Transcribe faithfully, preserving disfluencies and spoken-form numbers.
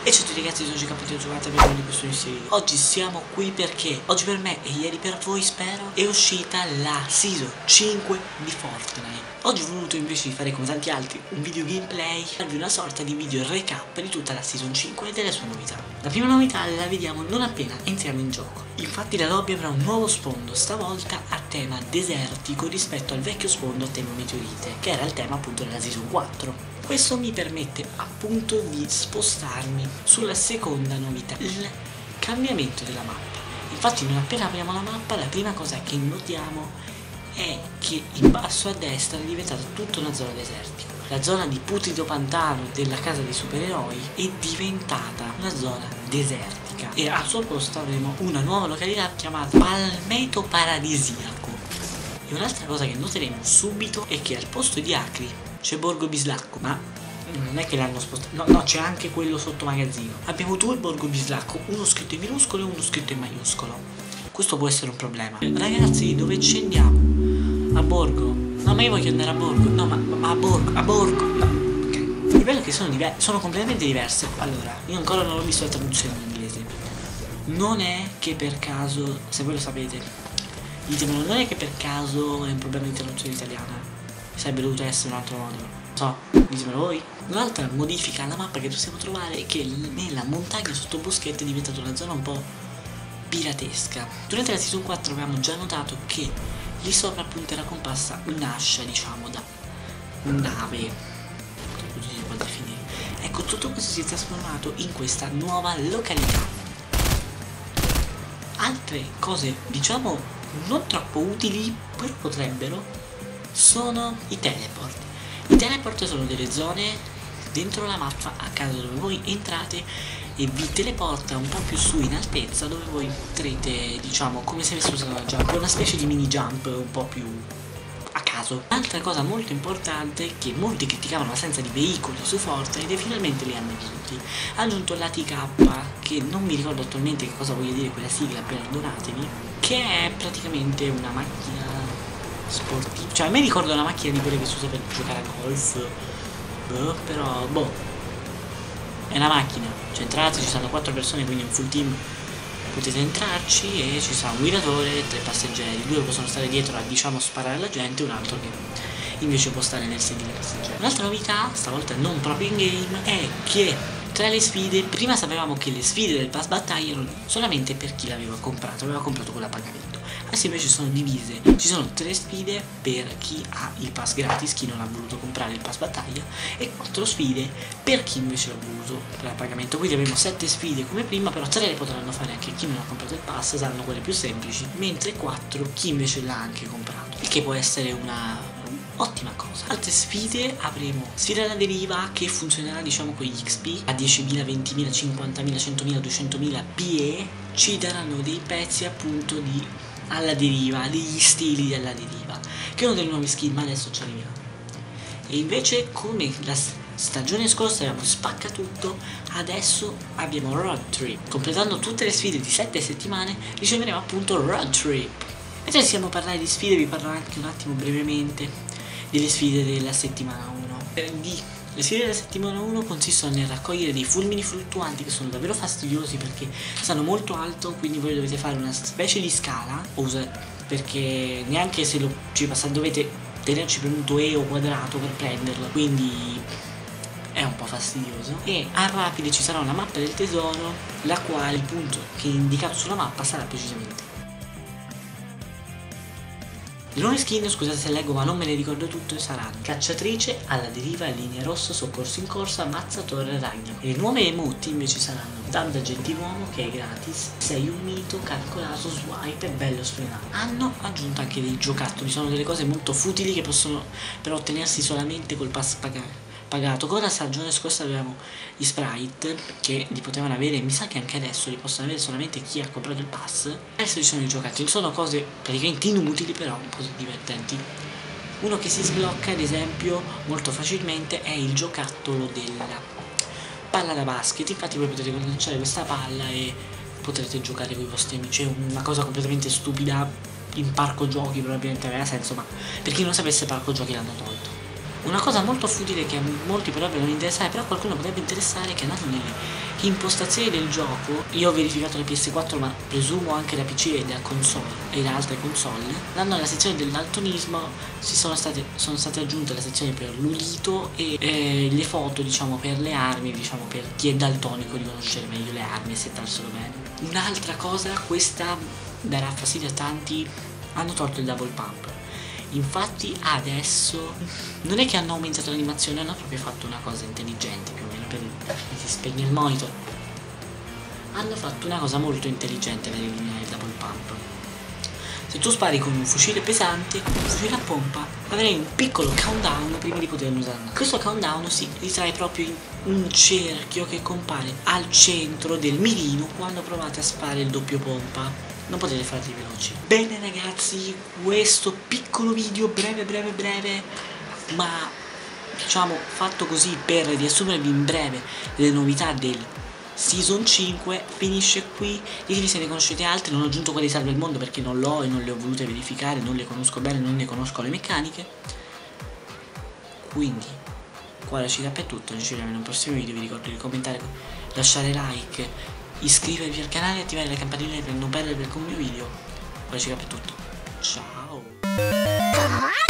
E ciao a tutti ragazzi, sono Giocappunti ho giocato e abbiamo di questo insieme. Oggi siamo qui perché oggi per me e ieri per voi spero è uscita la season cinque di Fortnite. Oggi ho voluto invece di fare come tanti altri un video gameplay, farvi una sorta di video recap di tutta la season cinque e delle sue novità. La prima novità la vediamo non appena entriamo in gioco. Infatti la lobby avrà un nuovo sfondo, stavolta a tema desertico rispetto al vecchio sfondo a tema meteorite, che era il tema appunto della season quattro. Questo mi permette appunto di spostarmi sulla seconda novità, il cambiamento della mappa. Infatti non appena apriamo la mappa la prima cosa che notiamo è che in basso a destra è diventata tutta una zona desertica. La zona di putrido pantano della casa dei supereroi è diventata una zona desertica e al suo posto avremo una nuova località chiamata Palmetto Paradisiaco. E un'altra cosa che noteremo subito è che al posto di Acri c'è Borgo Bislacco, ma non è che l'hanno spostato, no, no, c'è anche quello sotto magazzino. Abbiamo due Borgo Bislacco, uno scritto in minuscolo e uno scritto in maiuscolo. Questo può essere un problema. Ragazzi, dove ci andiamo? A Borgo? No, ma io voglio andare a Borgo. No, ma, ma a Borgo, a Borgo. No. Ok. Il bello è che sono, diver sono completamente diverse. Allora, io ancora non ho visto la traduzione in inglese. Non è che per caso, se voi lo sapete, ditemelo, non è che per caso è un problema di traduzione italiana. Sarebbe dovuto essere un altro modo. Non so, ditemelo voi. Un'altra modifica alla mappa che possiamo trovare è che nella montagna sotto boschetto è diventata una zona un po' piratesca. Durante la season quattro avevamo già notato che lì sopra appunto era comparsa un'ascia, diciamo, da nave. Così si può definire. Ecco, tutto questo si è trasformato in questa nuova località. Altre cose, diciamo, non troppo utili, però potrebbero, sono i teleport. I teleport sono delle zone dentro la mappa a caso dove voi entrate e vi teleporta un po' più su in altezza, dove voi potrete, diciamo, come se avesse usato la jump, una specie di mini jump un po' più a caso. Altra cosa molto importante che molti criticavano l'assenza di veicoli su Fortnite e finalmente li hanno aggiunti. Ha aggiunto l'A T K, che non mi ricordo attualmente che cosa voglia dire quella sigla, perdonatemi, che è praticamente una macchina sportiva, cioè a me ricordo una macchina di quelle che si usa per giocare a golf, boh, però boh, è una macchina, cioè entrate, ci sono quattro persone, quindi un full team, potete entrarci e ci sarà un guidatore e tre passeggeri, due possono stare dietro a, diciamo, sparare alla gente, un altro che invece può stare nel sedile passeggero. Un'altra novità, stavolta non proprio in game, è che tra le sfide, prima sapevamo che le sfide del pass battaglia erano solamente per chi l'aveva comprato, aveva comprato con a pagamento. Adesso invece sono divise, ci sono tre sfide per chi ha il pass gratis, chi non ha voluto comprare il pass battaglia, e quattro sfide per chi invece l'ha voluto per a pagamento. Quindi avremo sette sfide come prima, però tre le potranno fare anche chi non ha comprato il pass, saranno quelle più semplici, mentre quattro chi invece l'ha anche comprato, il che può essere una ottima cosa. Altre sfide avremo sfida alla deriva, che funzionerà, diciamo, con gli X P a diecimila, ventimila, cinquantamila, centomila, duecentomila P E, ci daranno dei pezzi appunto di alla deriva, degli stili della deriva, che è uno dei nuovi skin, ma adesso ci arriviamo. E invece, come la stagione scorsa abbiamo spacca tutto, adesso abbiamo Road Trip. Completando tutte le sfide di sette settimane riceveremo appunto Road Trip. Mentre stiamo a parlare di sfide, vi parlo anche un attimo brevemente delle sfide della settimana uno. Di Le sfide della settimana uno consistono nel raccogliere dei fulmini fluttuanti, che sono davvero fastidiosi perché stanno molto alto, quindi voi dovete fare una specie di scala, perché neanche se lo ci passate dovete tenerci premuto E o quadrato per prenderlo, quindi è un po' fastidioso. E a rapide ci sarà una mappa del tesoro, la quale il punto che è indicato sulla mappa sarà precisamente. Le nuove skin, scusate se leggo ma non me ne ricordo tutto, saranno Cacciatrice, Alla deriva, Linea rossa, Soccorso in corsa, Mazzatore, Ragno. E le nuove emote invece saranno Tanta gentiluomo, che è gratis, Sei un mito, Calcolato, Swipe e Bello sfrenato. Hanno aggiunto anche dei giocattoli, sono delle cose molto futili che possono però ottenersi solamente col pass pagato. Pagato. Con la stagione scorsa avevamo gli sprite che li potevano avere, mi sa che anche adesso li possono avere solamente chi ha comprato il pass. Adesso ci sono i giocattoli, sono cose praticamente inutili però un po' divertenti. Uno che si sblocca ad esempio molto facilmente è il giocattolo della palla da basket. Infatti voi potete lanciare questa palla e potrete giocare con i vostri amici. È una cosa completamente stupida, in parco giochi probabilmente aveva senso, ma per chi non sapesse parco giochi l'hanno tolto. Una cosa molto futile che a molti potrebbero non interessare, però a qualcuno potrebbe interessare, che andando nelle impostazioni del gioco, io ho verificato la P S quattro ma presumo anche da P C e da console e da altre console, andando nella sezione del daltonismo si sono state, sono state aggiunte la sezione per l'udito e eh, le foto, diciamo, per le armi, diciamo per chi è daltonico di conoscere meglio le armi e settarselo bene. Un'altra cosa, questa darà fastidio a tanti, hanno tolto il double pump. Infatti adesso non è che hanno aumentato l'animazione, hanno proprio fatto una cosa intelligente, più o meno, per si spegne il monitor. Hanno fatto una cosa molto intelligente per eliminare il double pump. Se tu spari con un fucile pesante, con un fucile a pompa, avrai un piccolo countdown prima di poterlo usare. Questo countdown si ritrae proprio in un cerchio che compare al centro del mirino quando provate a sparare il doppio pompa. Non potete farli veloci. Bene ragazzi, questo piccolo video breve breve breve, ma diciamo fatto così per riassumervi in breve le novità del Season cinque finisce qui. Ditemi se ne conoscete altre, non ho aggiunto quelle di Salva il Mondo perché non l'ho e non le ho volute verificare, non le conosco bene, non ne conosco le meccaniche. Quindi qua la cita è tutto, ci vediamo in un prossimo video, vi ricordo di commentare, lasciare like, iscrivervi al canale e attivare la campanella per non perdere il mio video. Ora ci capisco tutto. Ciao.